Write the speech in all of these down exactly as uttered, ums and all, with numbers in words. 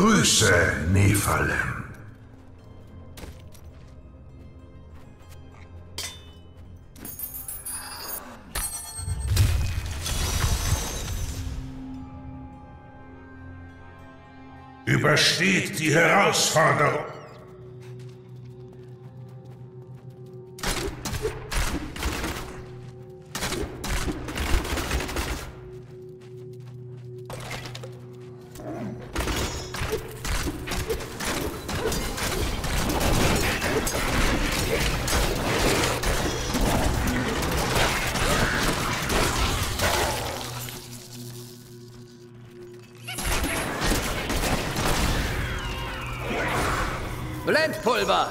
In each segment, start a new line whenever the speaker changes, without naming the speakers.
Grüße, Nephalem.
Übersteht die Herausforderung.
Blendpulver!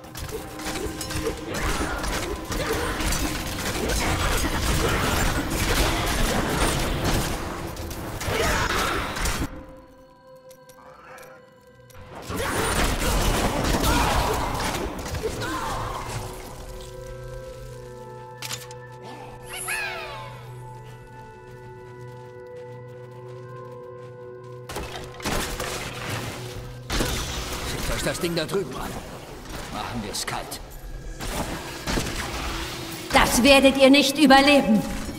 Schickt euch das Ding da drüben an. Machen wir es kalt.
Das werdet ihr nicht überleben.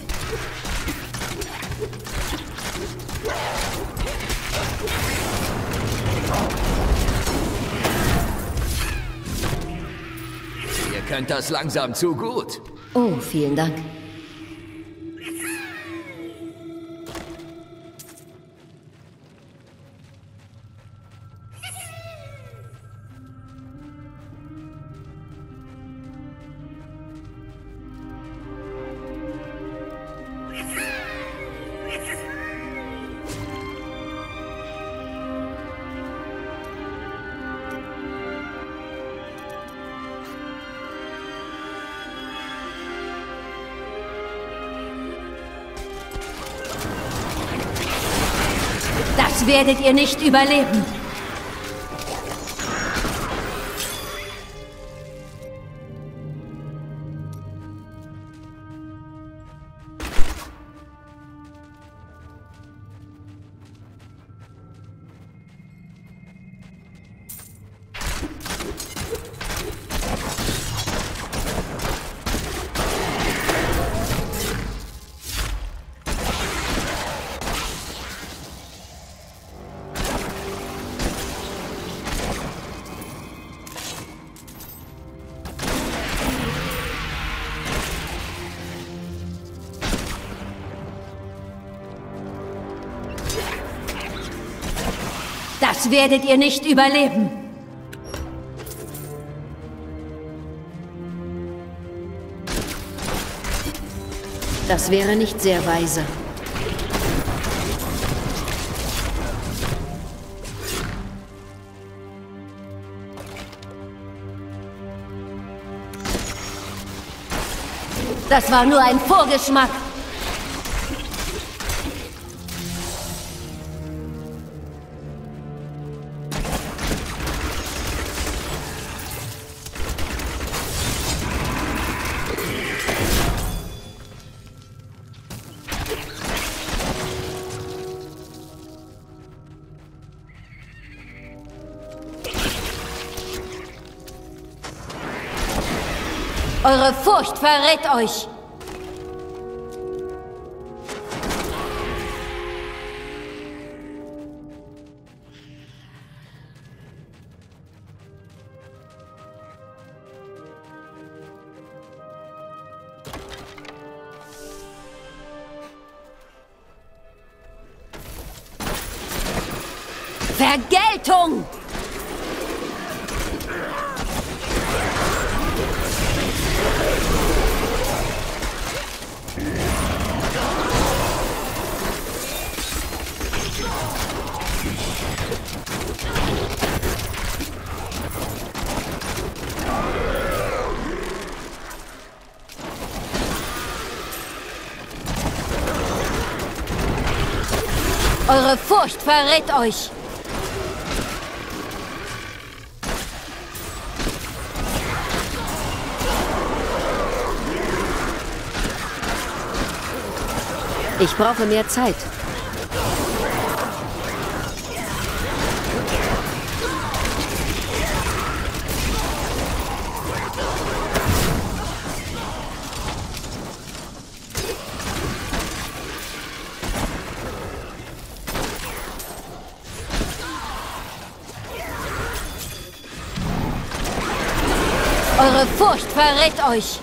Ihr könnt das langsam zu gut.
Oh, vielen Dank. Das werdet ihr nicht überleben. Das werdet ihr nicht überleben. Das wäre nicht sehr weise. Das war nur ein Vorgeschmack. Eure Furcht verrät euch! Vergeltung! Eure Furcht verrät euch! Ich brauche mehr Zeit. Eure Furcht verrät euch.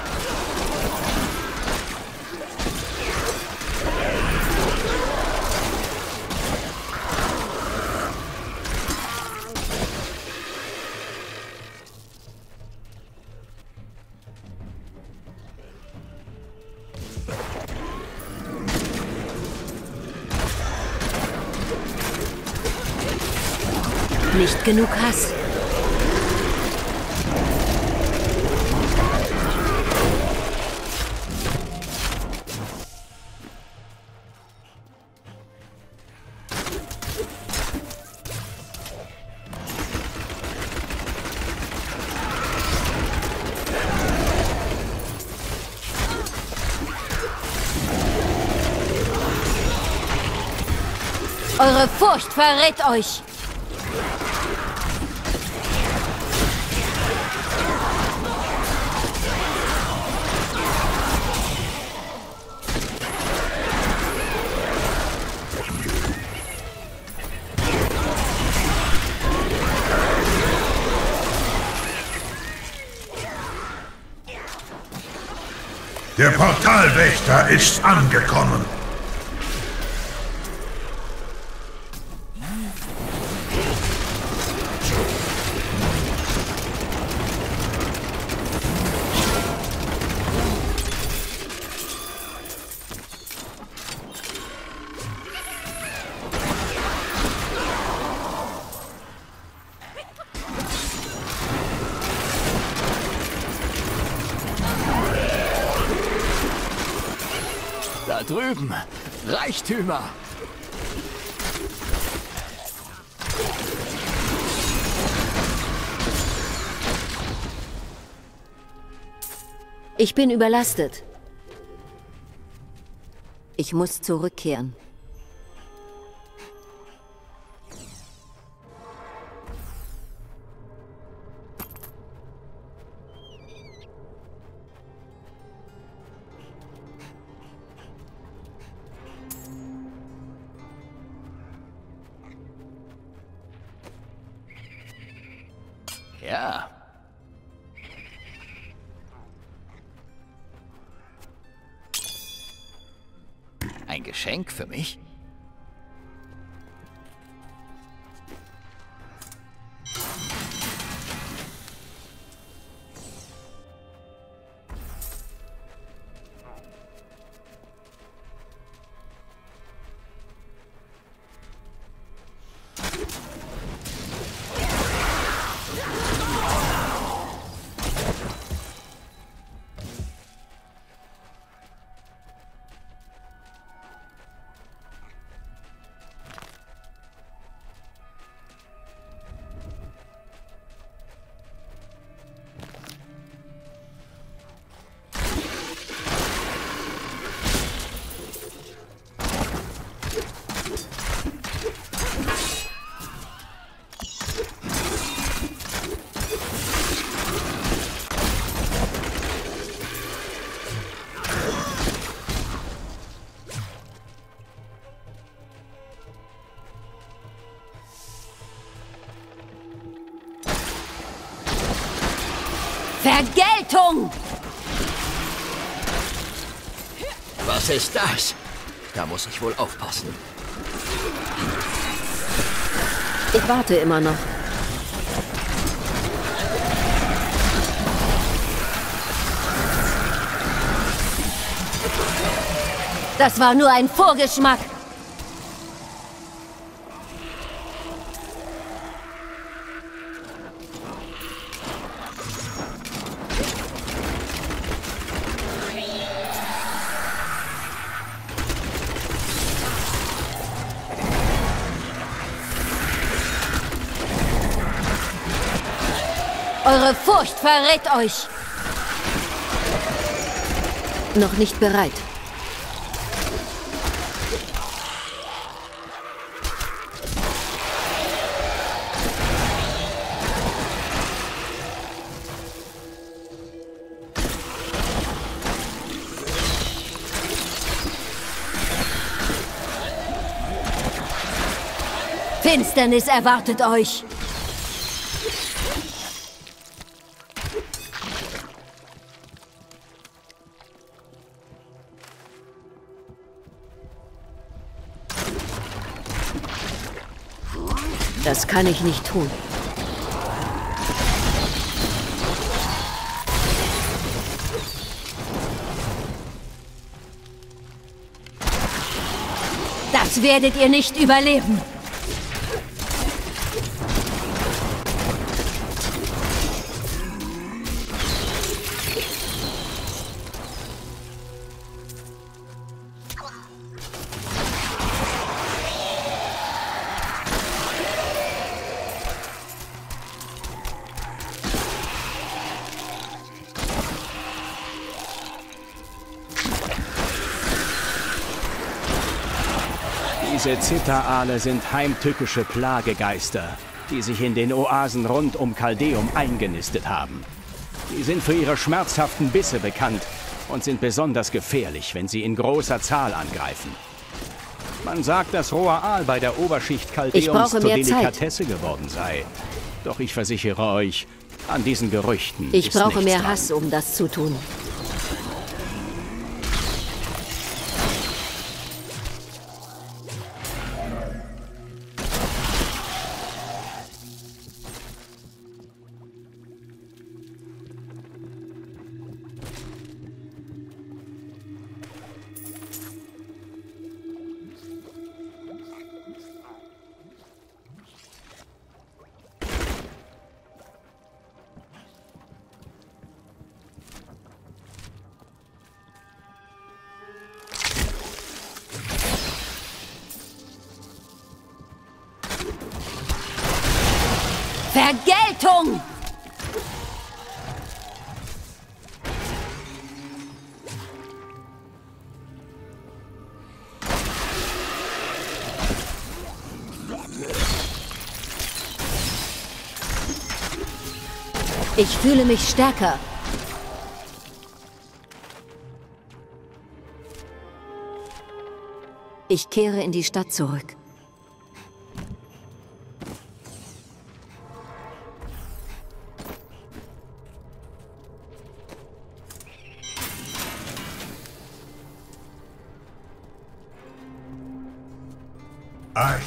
Nicht genug Hass. Eure Furcht verrät euch.
Der Portalwächter ist angekommen.
Da drüben. Reichtümer.
Ich bin überlastet. Ich muss zurückkehren.
Ja. Ein Geschenk für mich?
Vergeltung!
Was ist das? Da muss ich wohl aufpassen.
Ich warte immer noch. Das war nur ein Vorgeschmack. Eure Furcht verrät euch. Noch nicht bereit. Finsternis erwartet euch. Das kann ich nicht tun. Das werdet ihr nicht überleben.
Diese Zitterale sind heimtückische Plagegeister, die sich in den Oasen rund um Caldeum eingenistet haben. Sie sind für ihre schmerzhaften Bisse bekannt und sind besonders gefährlich, wenn sie in großer Zahl angreifen. Man sagt, dass roher Aal bei der Oberschicht Caldeums zur Delikatesse geworden sei. Doch ich versichere euch, an diesen Gerüchten
Ich
ist
brauche
nichts
mehr
dran.
Hass, um das zu tun. Vergeltung! Ich fühle mich stärker. Ich kehre in die Stadt zurück.
Ei.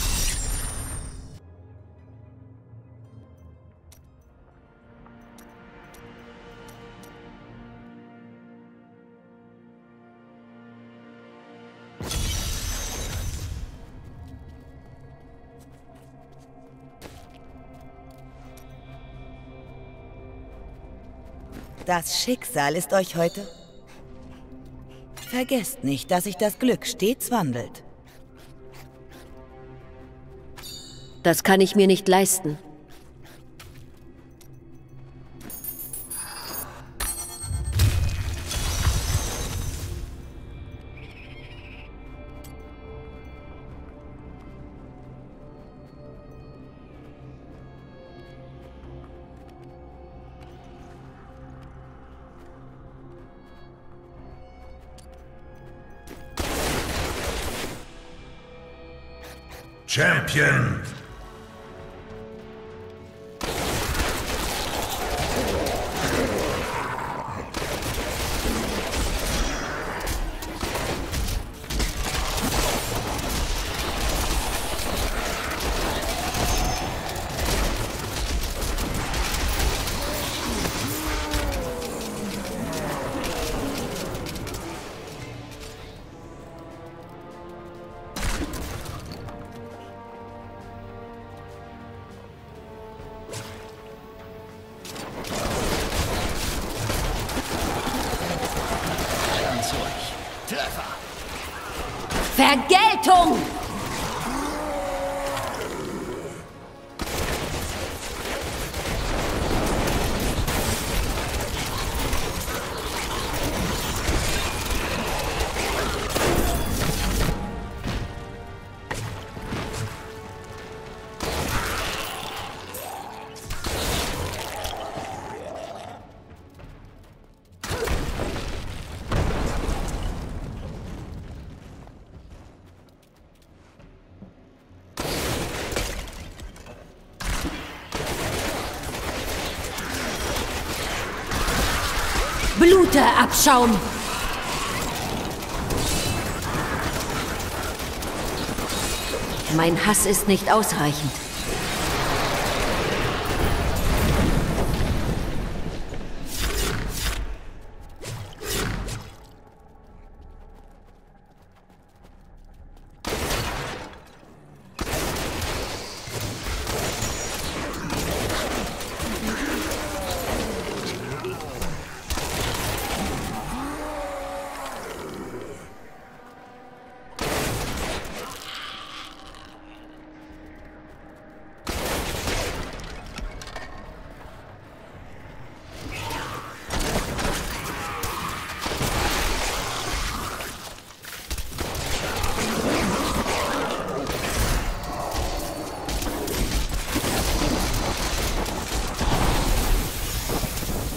Das Schicksal ist euch heute. Vergesst nicht, dass sich das Glück stets wandelt.
Das kann ich mir nicht leisten.
Champion!
Treffer!
Vergeltung! Bluteabschaum! Mein Hass ist nicht ausreichend.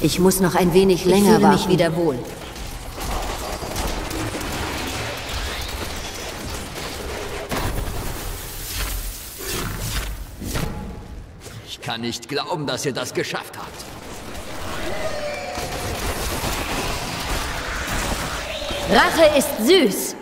Ich muss noch ein wenig länger warten. Ich fühle mich wieder wohl.
Ich kann nicht glauben, dass ihr das geschafft habt.
Rache ist süß.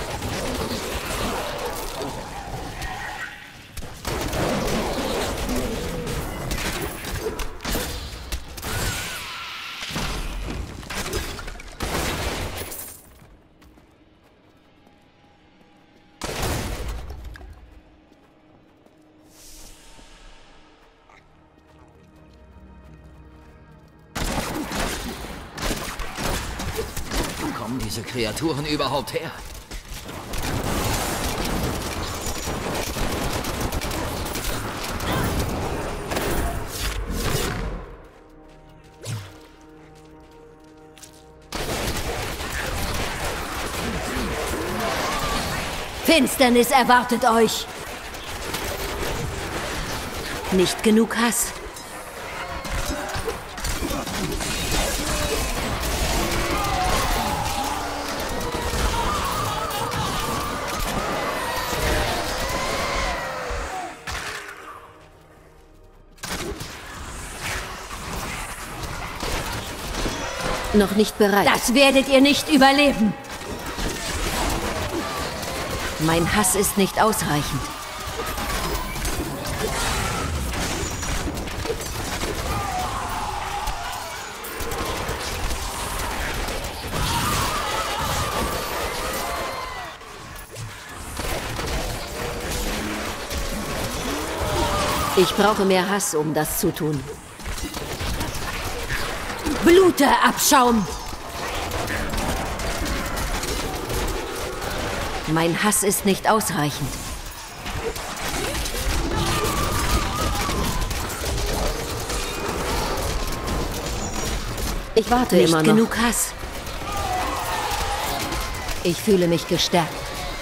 Wo kommen diese Kreaturen überhaupt her?
Finsternis erwartet euch. Nicht genug Hass. Noch nicht bereit. Das werdet ihr nicht überleben. Mein Hass ist nicht ausreichend. Ich brauche mehr Hass, um das zu tun. Blute, Abschaum! Mein Hass ist nicht ausreichend. Ich warte immer noch. Nicht genug Hass. Ich fühle mich gestärkt.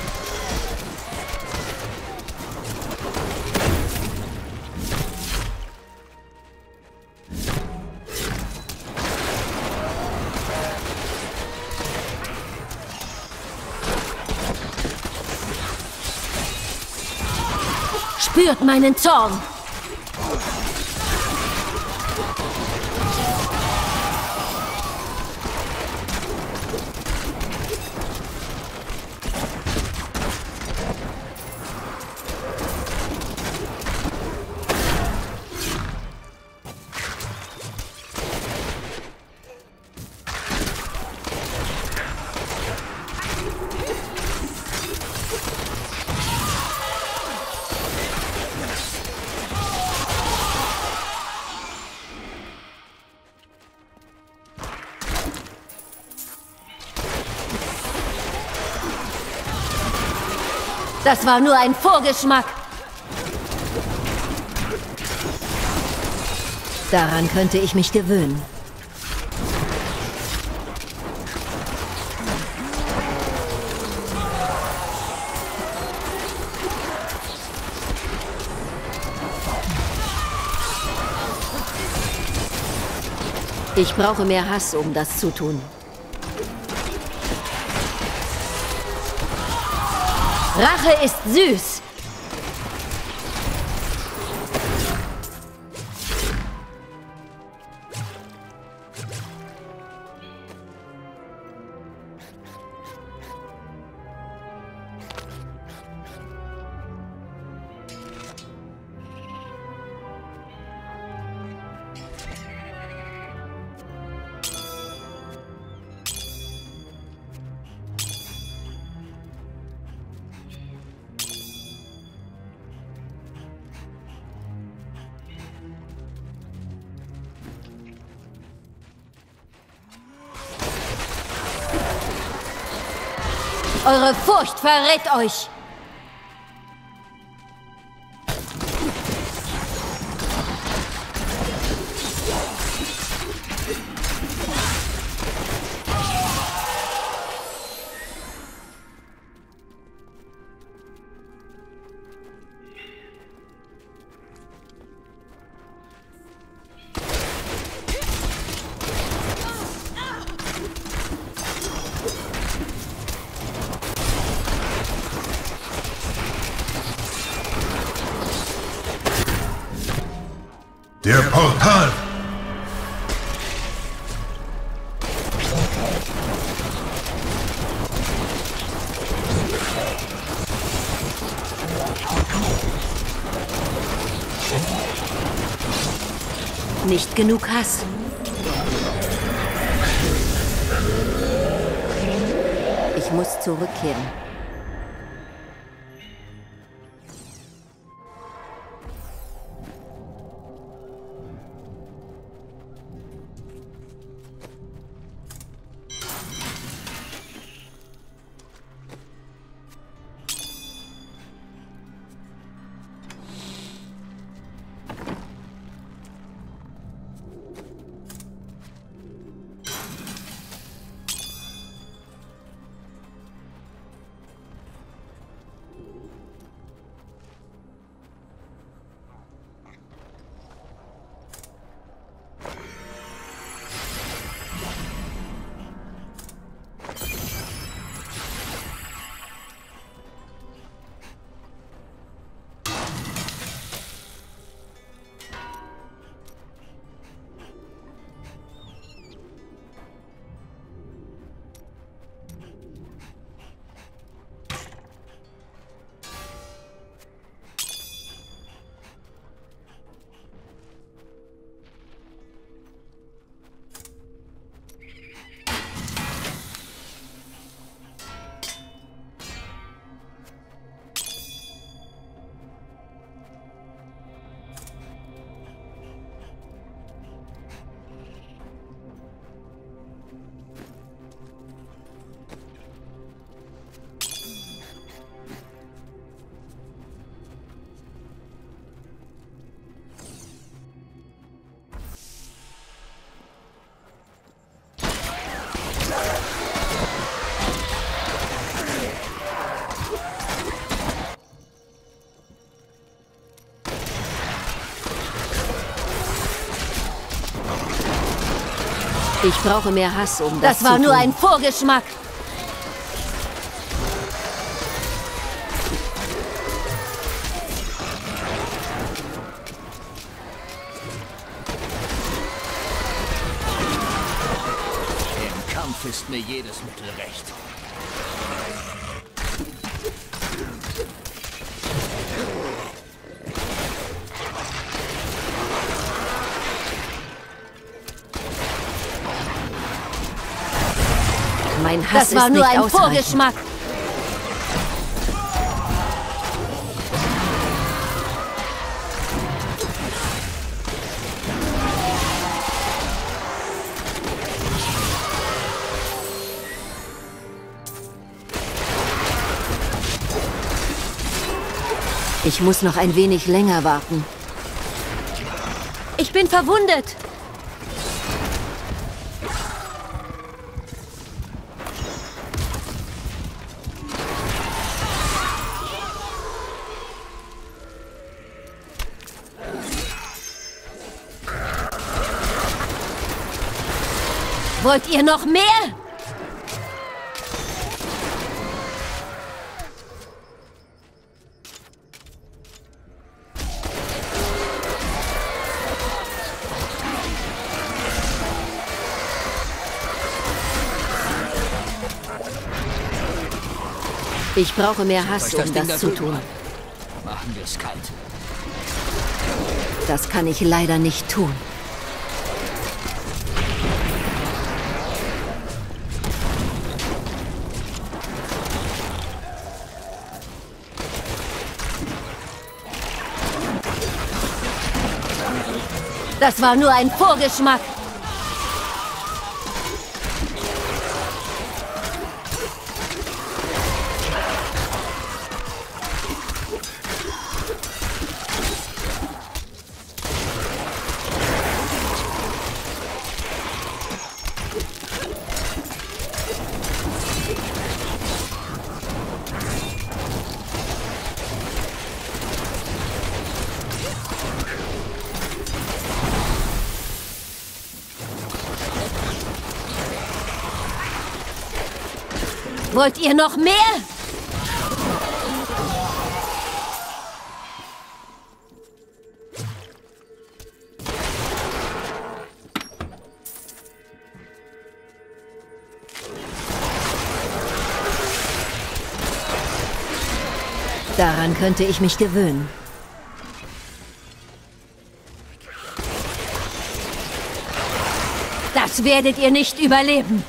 Spürt meinen Zorn! Das war nur ein Vorgeschmack. Daran könnte ich mich gewöhnen. Ich brauche mehr Hass, um das zu tun. Rache ist süß. Eure Furcht verrät euch!
Der Portal!
Nicht genug Hass. Ich muss zurückkehren. Ich brauche mehr Hass, um das, das war zu nur tun. Ein Vorgeschmack.
Im Kampf ist mir jedes Mittel recht.
Mein Hass das war ist nur ein Vorgeschmack. Ich muss noch ein wenig länger warten. Ich bin verwundet. Wollt ihr noch mehr? Ich brauche mehr Hass, um das zu tun.
Machen wir es kalt.
Das kann ich leider nicht tun. Das war nur ein Vorgeschmack. Wollt ihr noch mehr? Daran könnte ich mich gewöhnen. Das werdet ihr nicht überleben.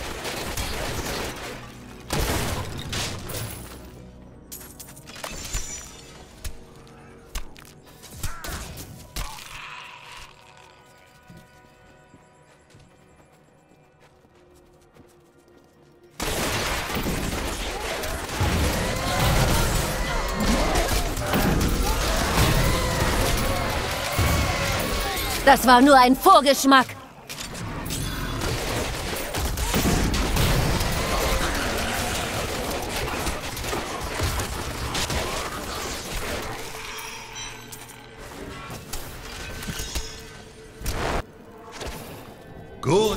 Das war nur ein Vorgeschmack.
Gut.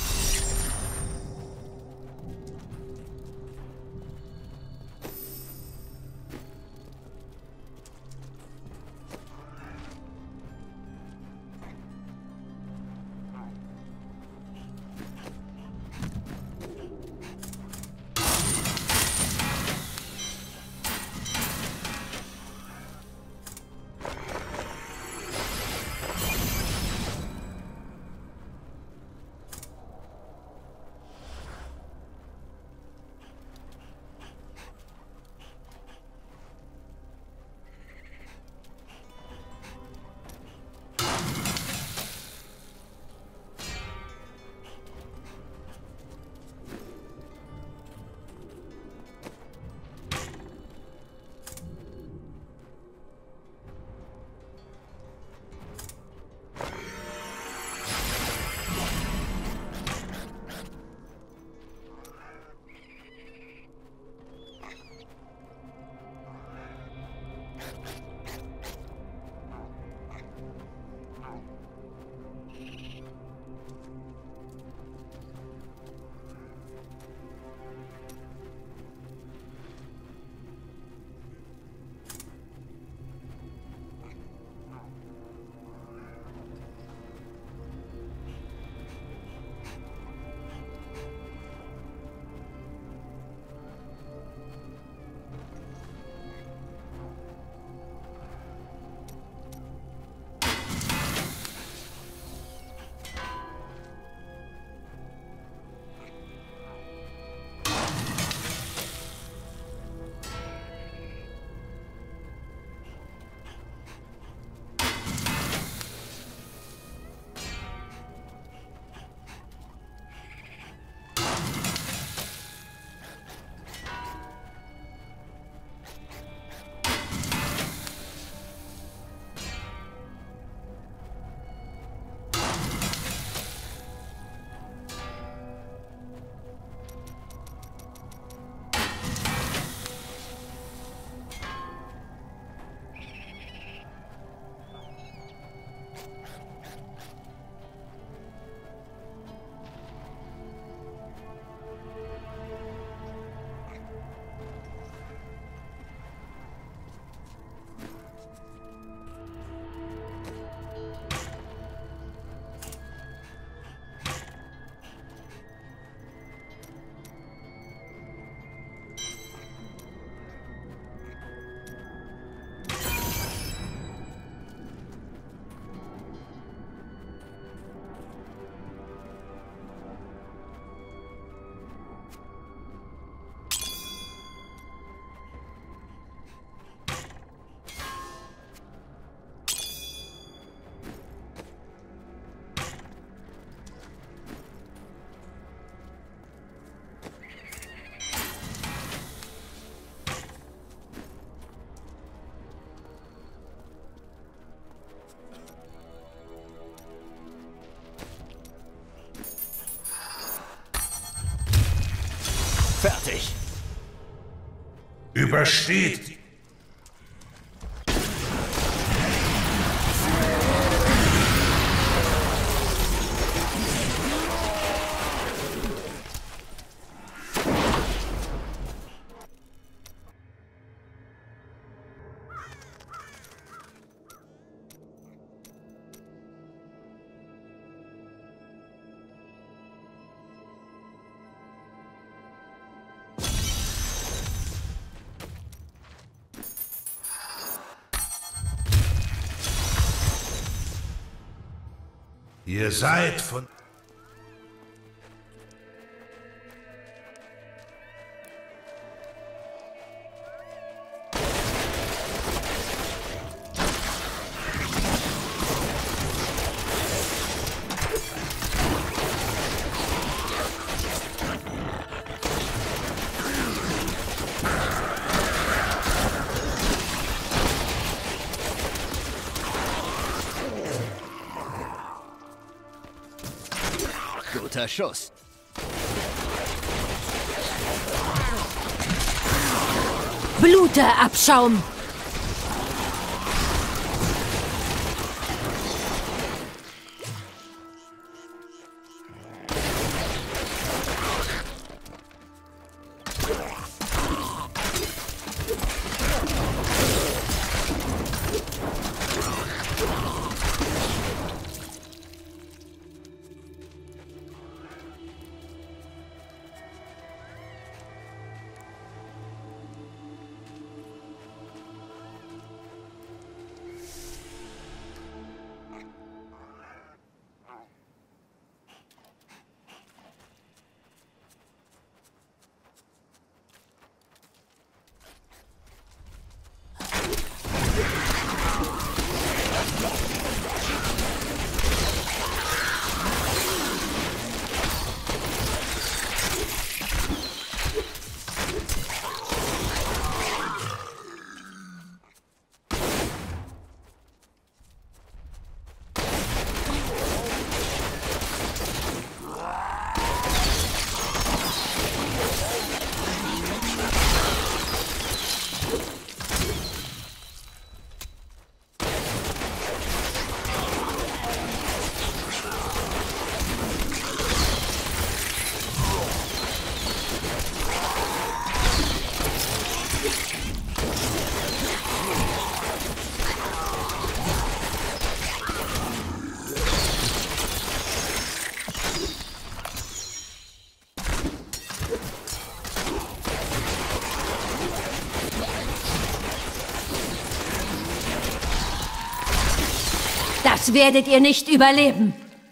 Fertig.
Übersteht. Ihr seid von...
Guter Schuss.
Bluteabschaum. Das werdet ihr nicht überleben.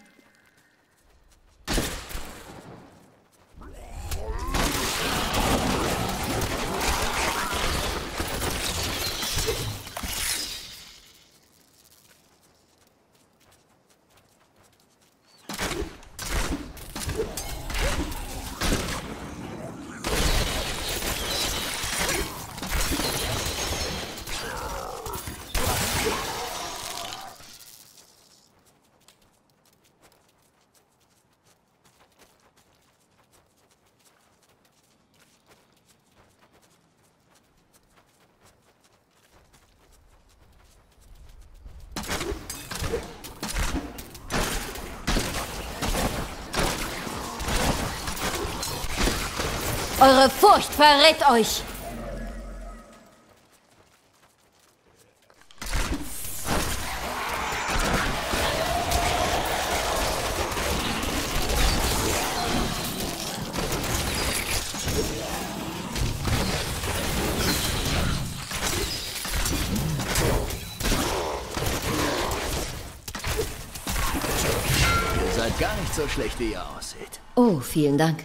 Eure Furcht verrät euch!
Ihr seid gar nicht so schlecht, wie ihr aussieht.
Oh, vielen Dank.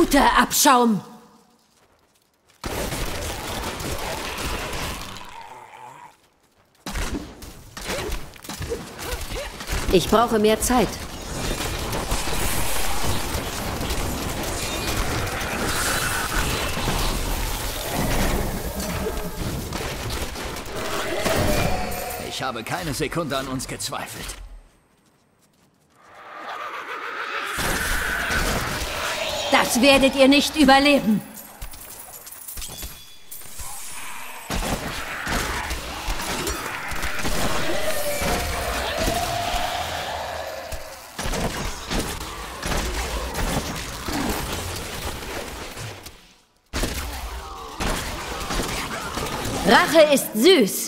Guter Abschaum! Ich brauche mehr Zeit.
Ich habe keine Sekunde an uns gezweifelt.
Das werdet ihr nicht überleben. Rache ist süß.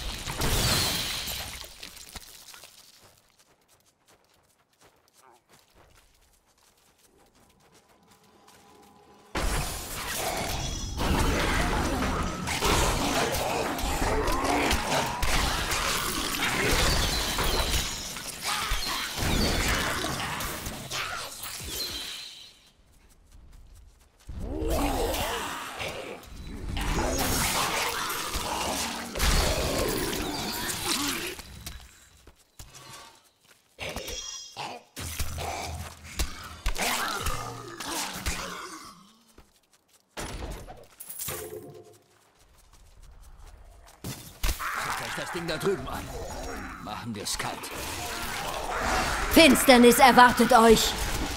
Das Ding da drüben an. Machen wir es kalt.
Finsternis erwartet euch.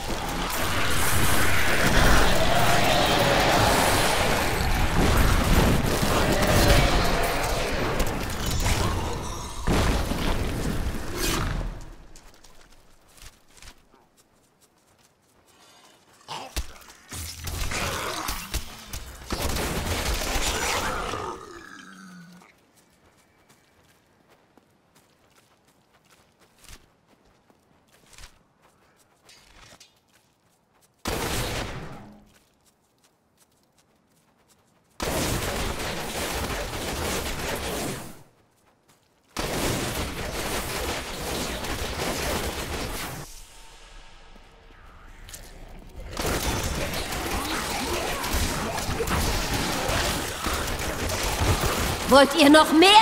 Wollt ihr noch mehr?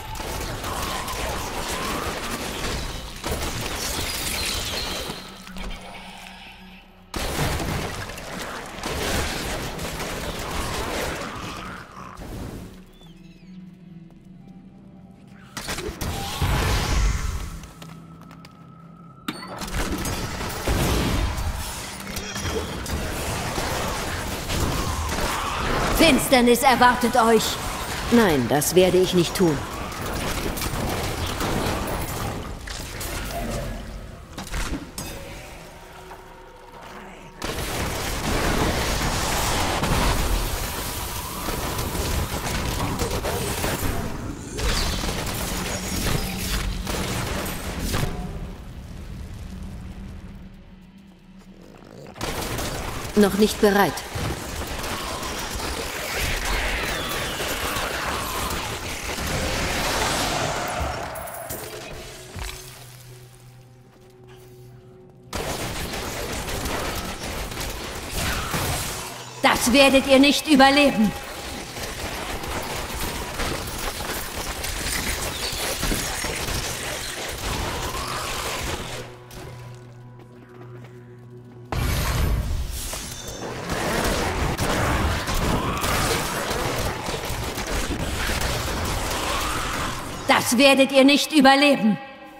Finsternis erwartet euch. Nein, das werde ich nicht tun. Noch nicht bereit. Das werdet ihr nicht überleben. Das werdet ihr nicht überleben.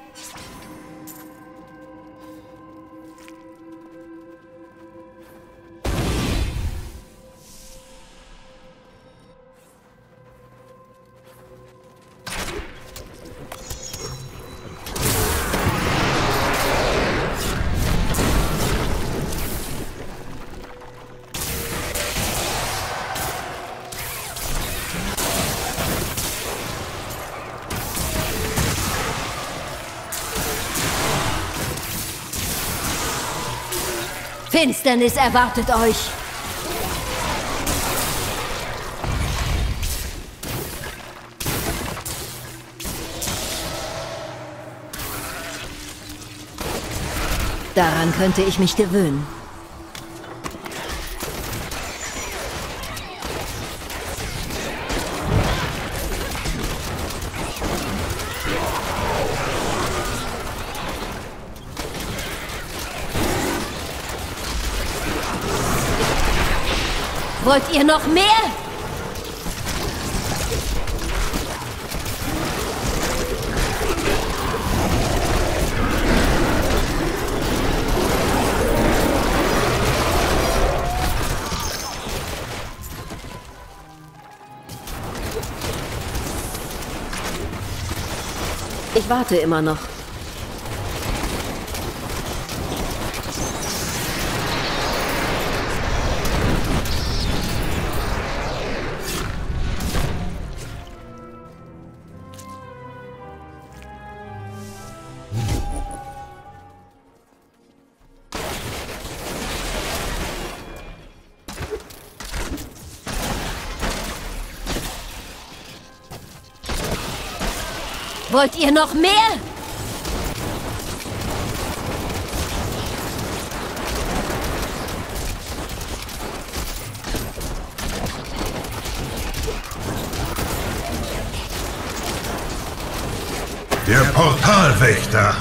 Finsternis erwartet euch. Daran könnte ich mich gewöhnen. Wollt ihr noch mehr? Ich warte immer noch. Wollt ihr noch mehr?
Der Portalwächter.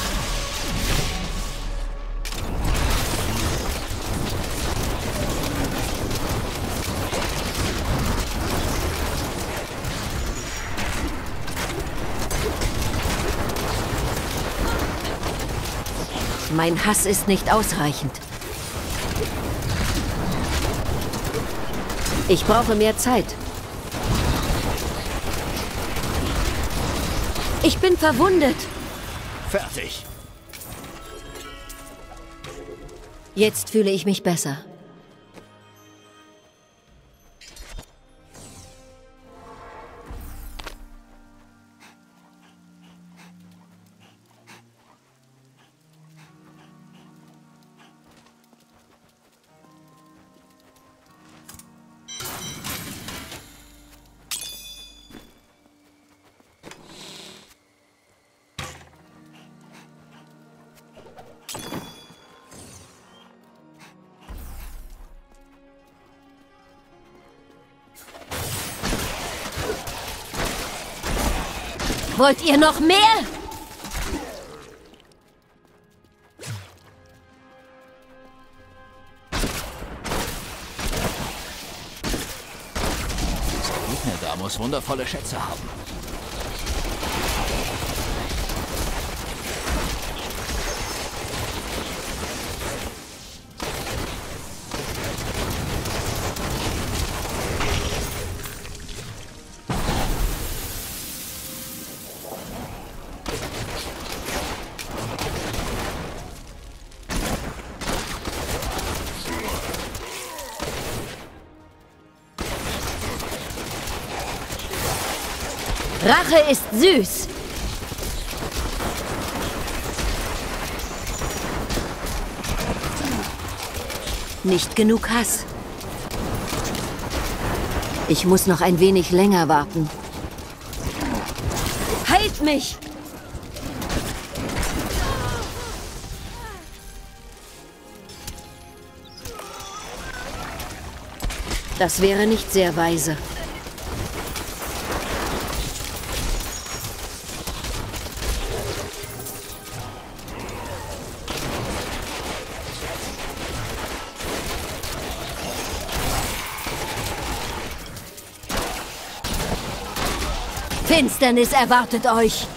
Mein Hass ist nicht ausreichend. Ich brauche mehr Zeit. Ich bin verwundet.
Fertig.
Jetzt fühle ich mich besser. Wollt ihr noch mehr?
Der Gegner da muss wundervolle Schätze haben.
Rache ist süß. Nicht genug Hass. Ich muss noch ein wenig länger warten. Heilt mich! Das wäre nicht sehr weise. Finsternis erwartet euch.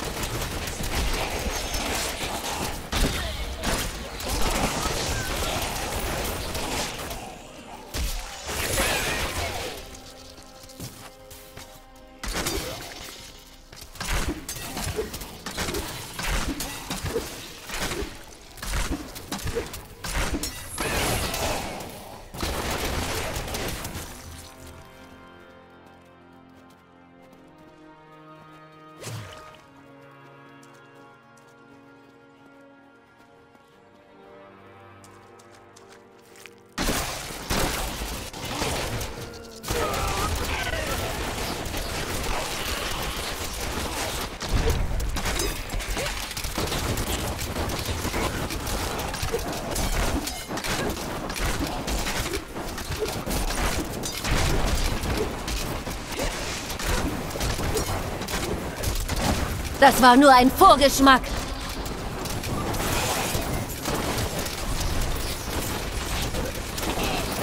Das war nur ein Vorgeschmack.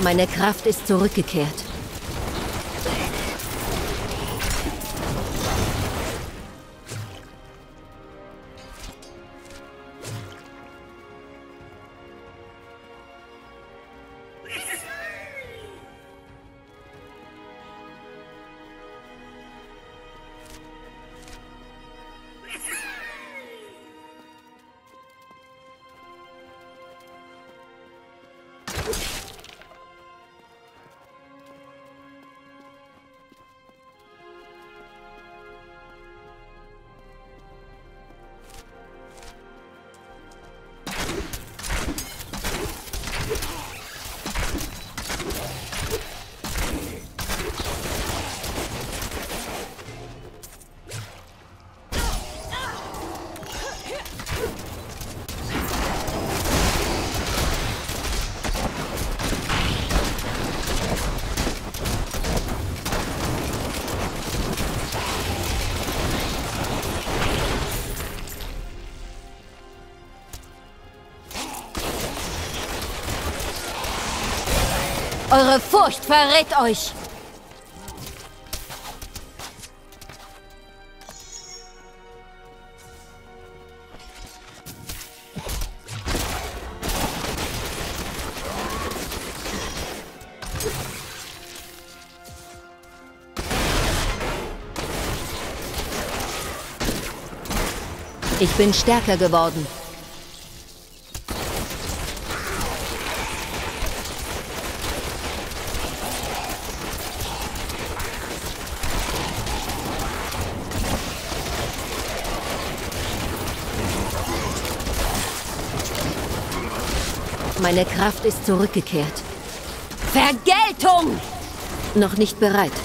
Meine Kraft ist zurückgekehrt. Eure Furcht verrät euch! Ich bin stärker geworden. Meine Kraft ist zurückgekehrt. Vergeltung! Noch nicht bereit.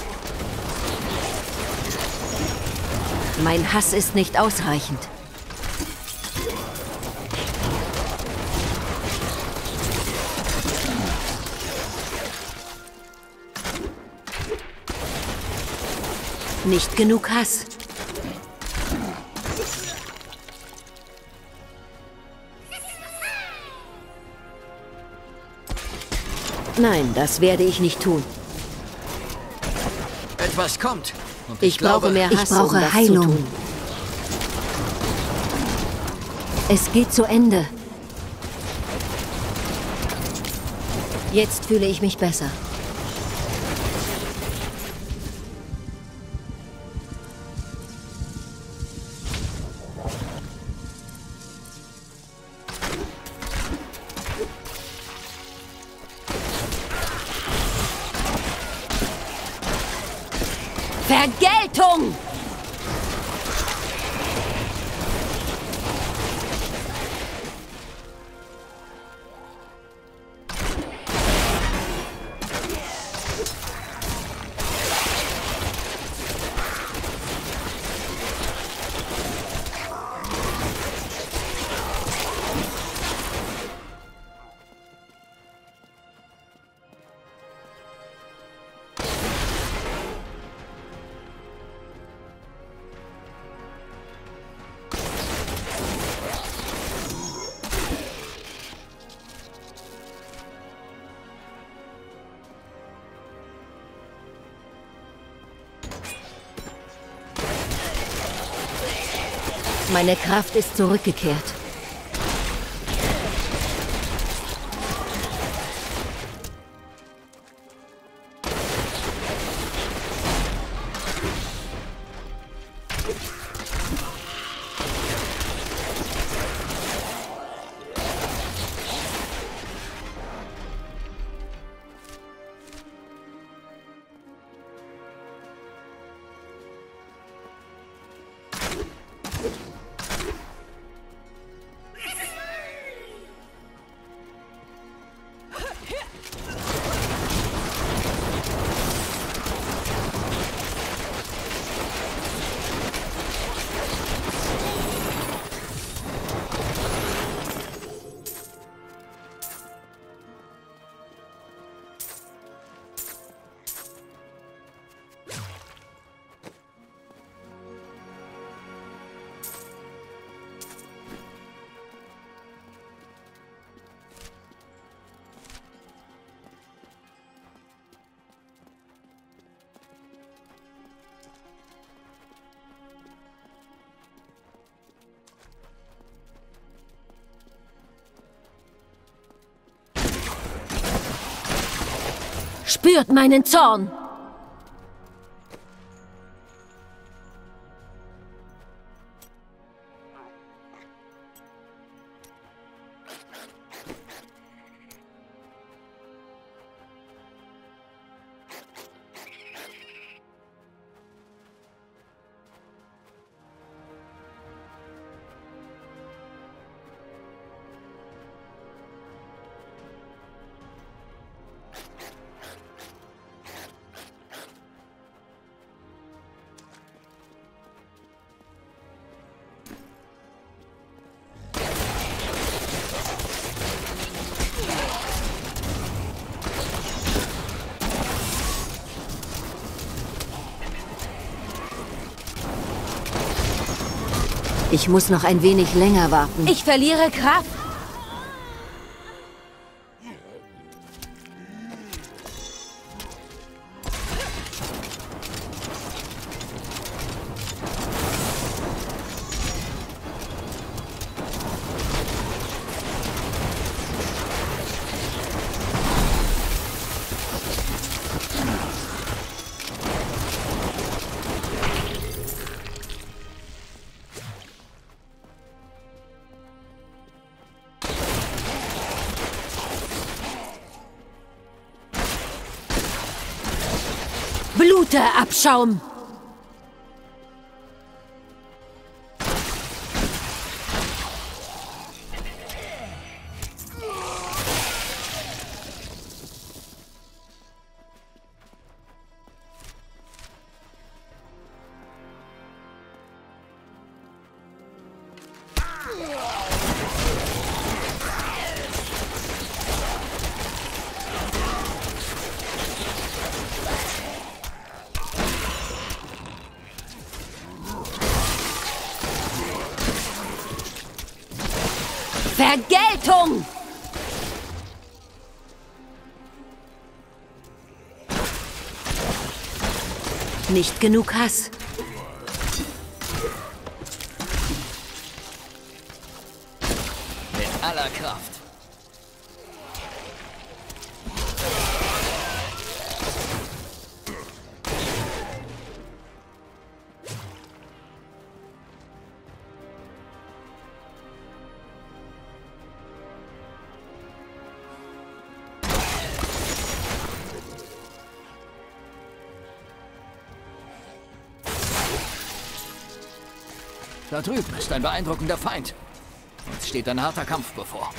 Mein Hass ist nicht ausreichend. Nicht genug Hass. Nein, das werde ich nicht tun.
Etwas kommt. Und ich,
Ich
glaube,
brauche mehr Hass,
ich brauche
um das
Heilung.
zu tun. Es geht zu Ende. Jetzt fühle ich mich besser. Vergeltung! Meine Kraft ist zurückgekehrt. Spürt meinen Zorn! Ich muss noch ein wenig länger warten. Ich verliere Kraft. Bluteabschaum! Vergeltung! Nicht genug Hass.
Mit aller Kraft. Da drüben ist ein beeindruckender Feind. Uns steht ein harter Kampf bevor.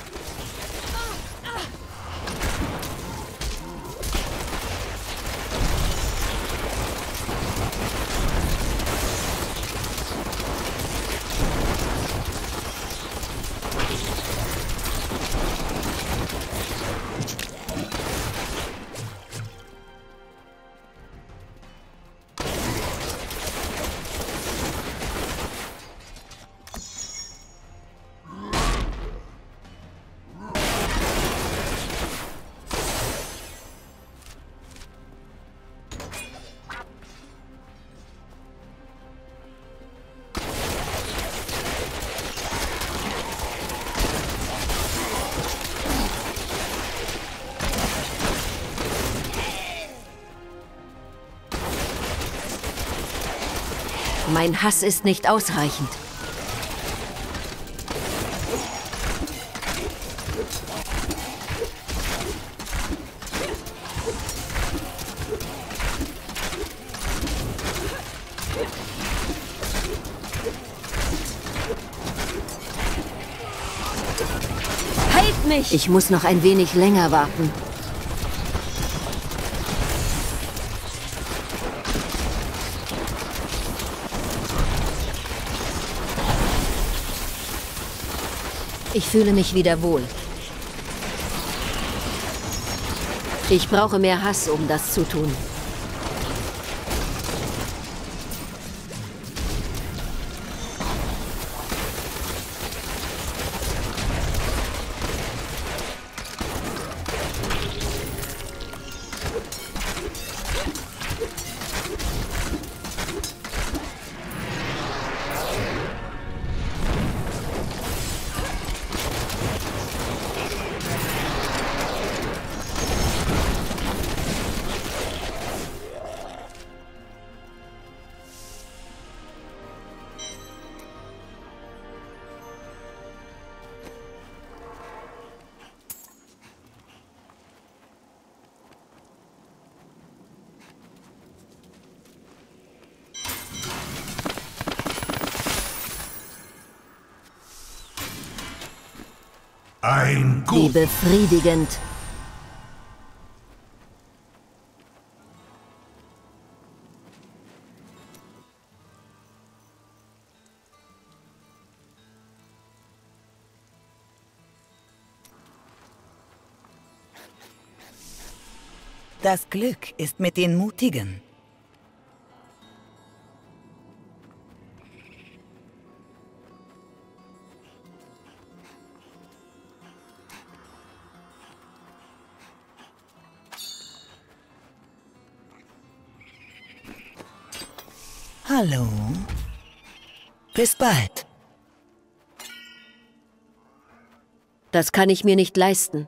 Mein Hass ist nicht ausreichend. Halt mich! Ich muss noch ein wenig länger warten. Ich fühle mich wieder wohl. Ich brauche mehr Hass, um das zu tun.
Ein
Wie
gut.
befriedigend.
Das Glück ist mit den Mutigen. Hallo. Bis bald.
Das kann ich mir nicht leisten.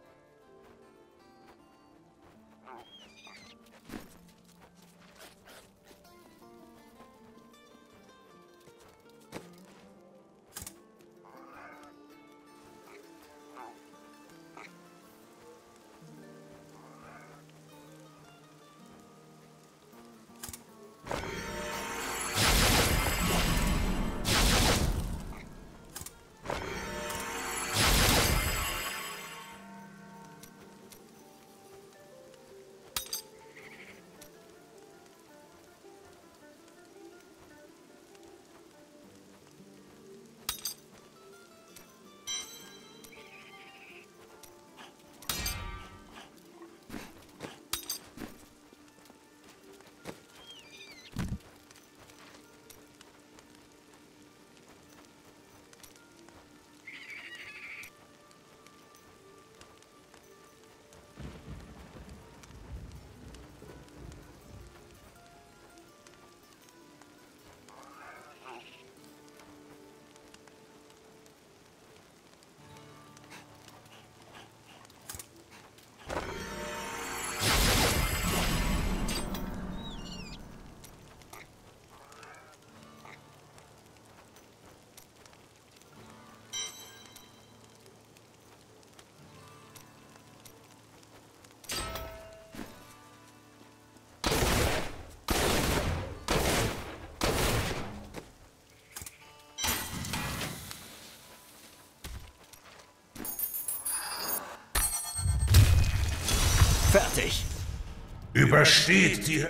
Fertig.
Übersteht die...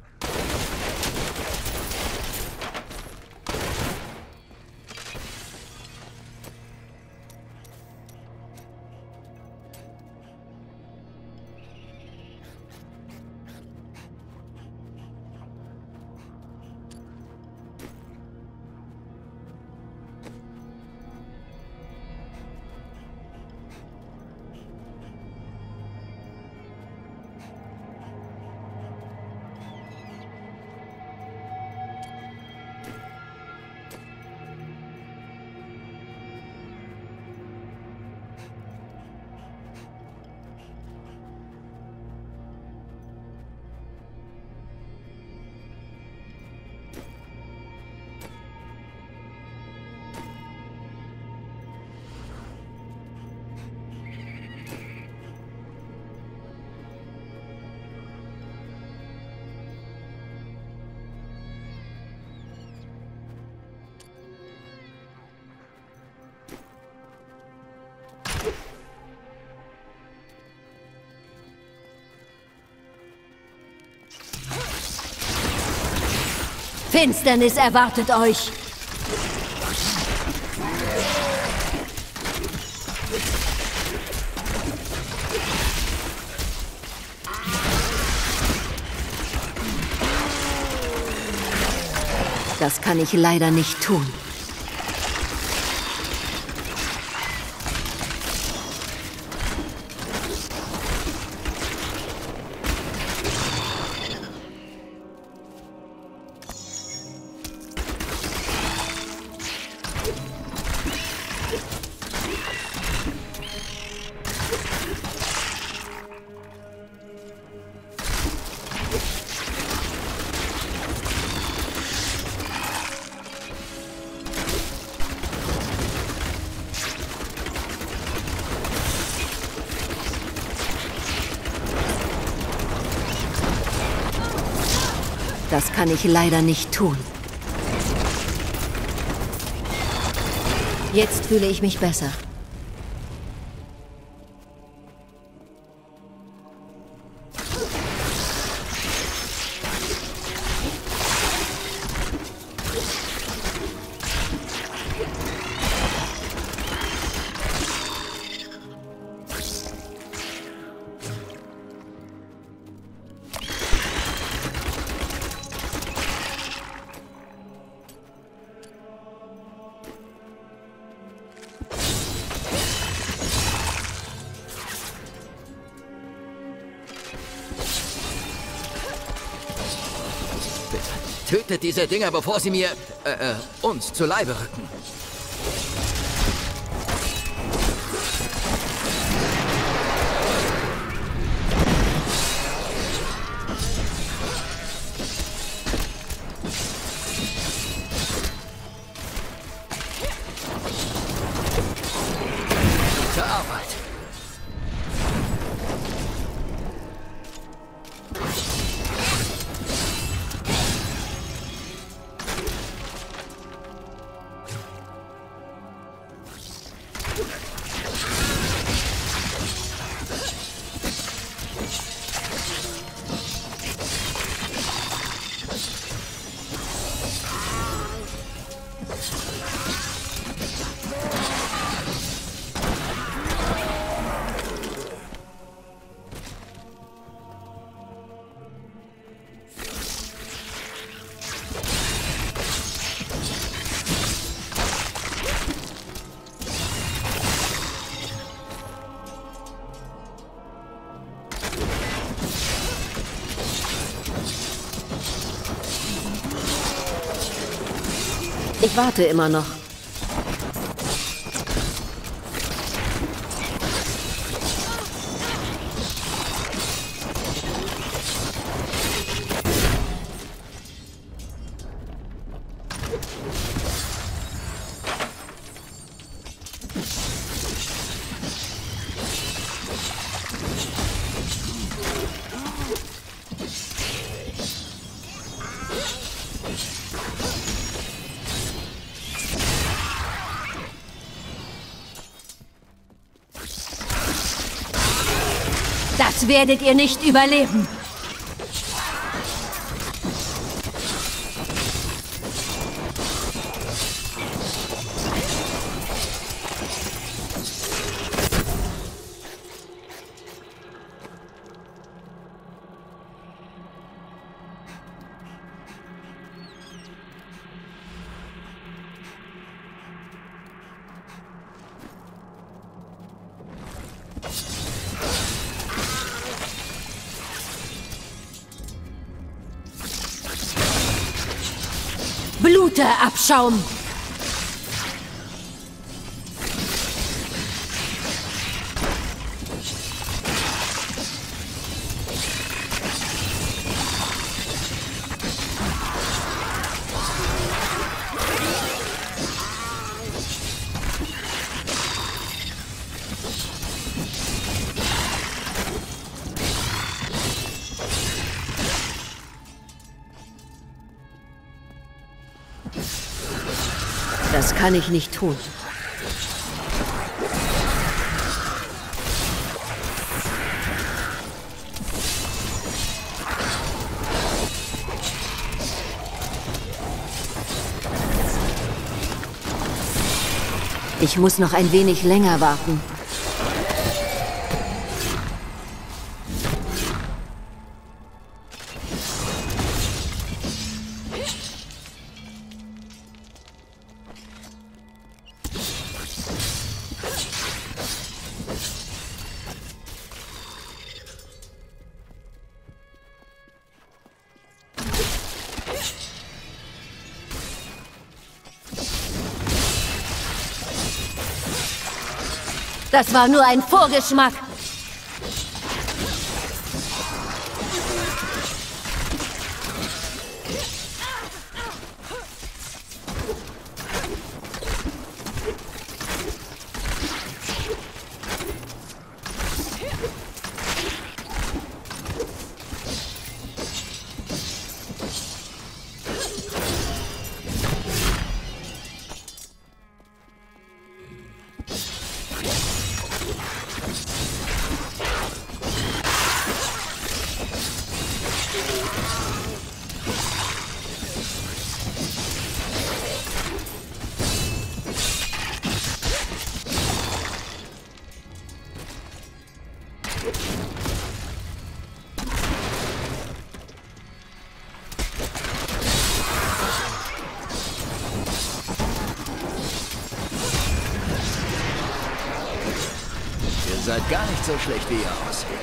Finsternis erwartet euch. Das kann ich leider nicht tun. Das kann ich leider nicht tun. Jetzt fühle ich mich besser.
Tötet diese Dinger, bevor sie mir, äh, äh, uns zu Leibe rücken. Gute Arbeit.
Ich warte immer noch. Das werdet ihr nicht überleben. Bluteabschaum! Das kann ich nicht tun. Ich muss noch ein wenig länger warten. Das war nur ein Vorgeschmack.
Ihr seid gar nicht so schlecht, wie ihr aussieht.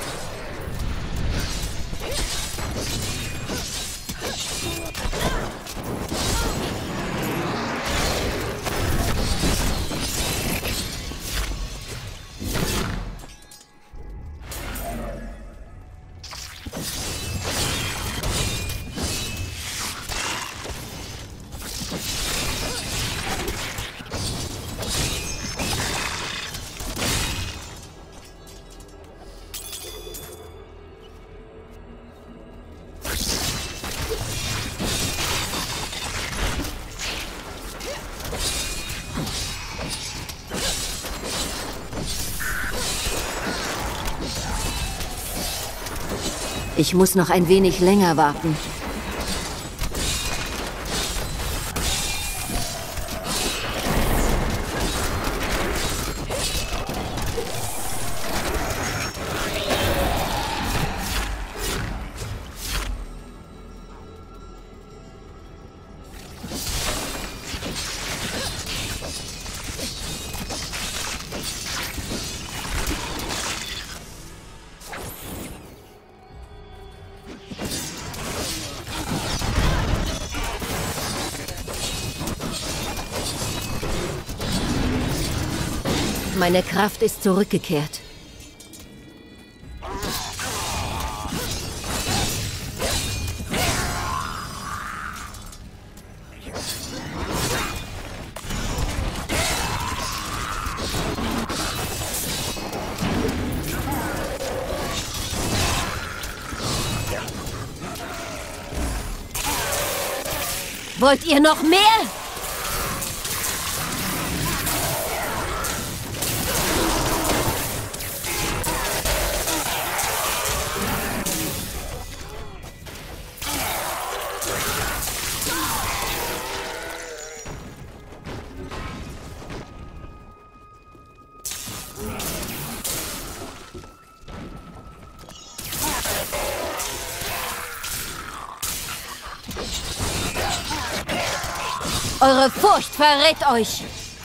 Ich muss noch ein wenig länger warten. Meine Kraft ist zurückgekehrt. Wollt ihr noch mehr? Eure Furcht verrät euch!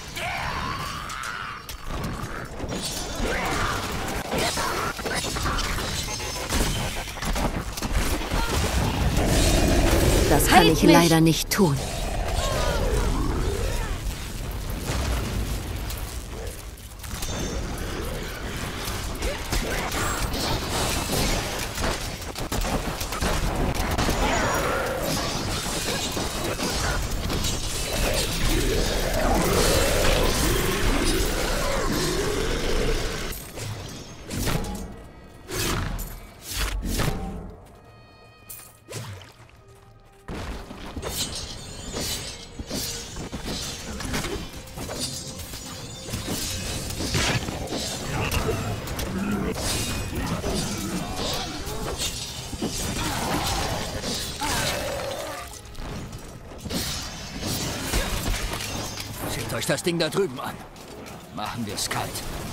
Das kann ich leider nicht tun.
Seht euch das Ding da drüben an. Machen wir es kalt.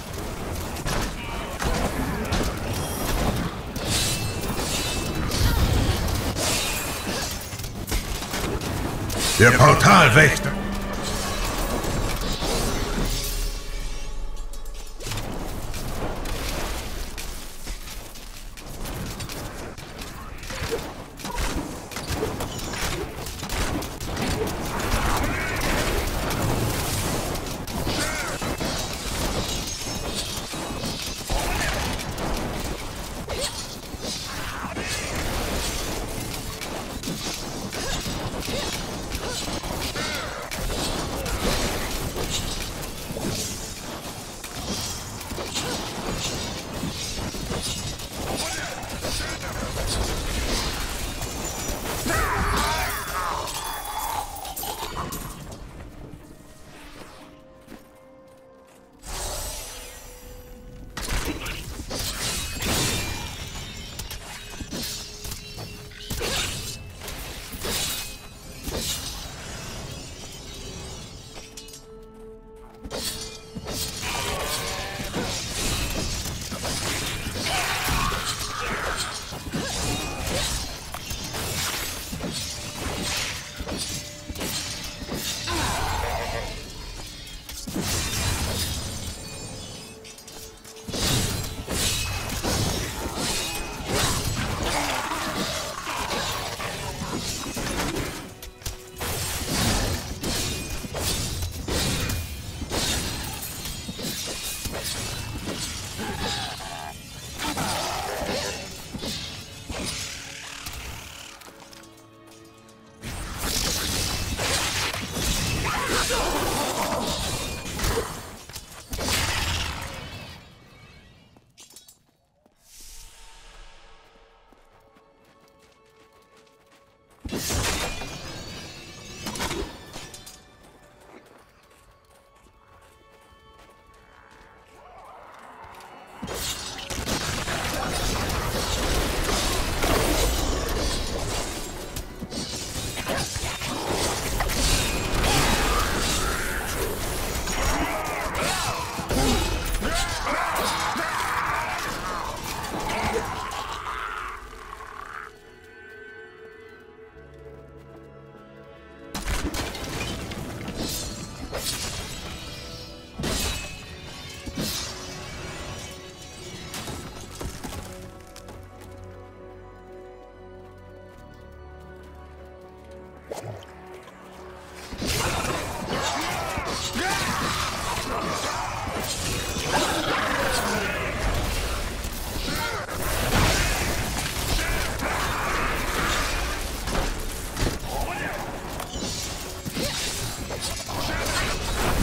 Der Portalwächter!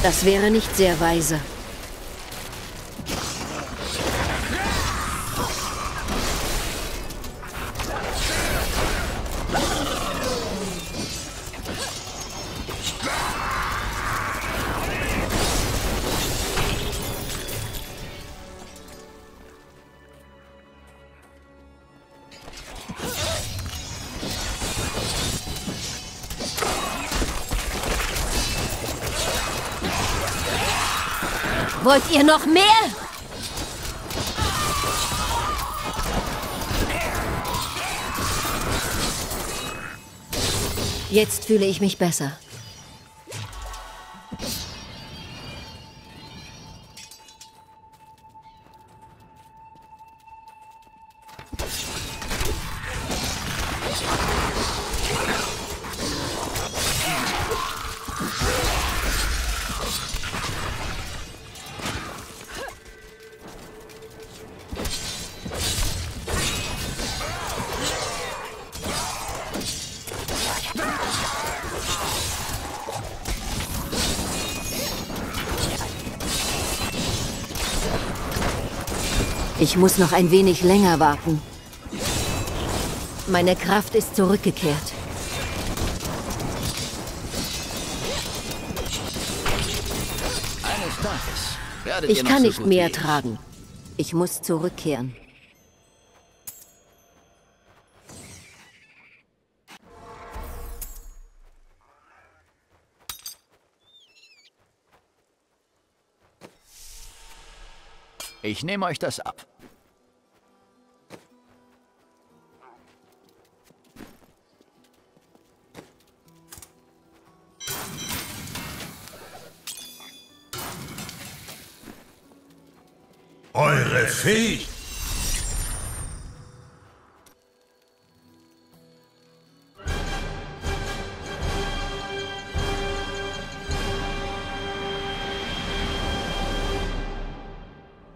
Das wäre nicht sehr weise. Wollt ihr noch mehr? Jetzt fühle ich mich besser. Ich muss noch ein wenig länger warten. Meine Kraft ist zurückgekehrt.
Eines Tages werdet ihr
Ich
noch
kann
so
nicht
gut
mehr
wie ich.
tragen. Ich muss zurückkehren.
Ich nehme euch das ab.
Eure Fähigkeit.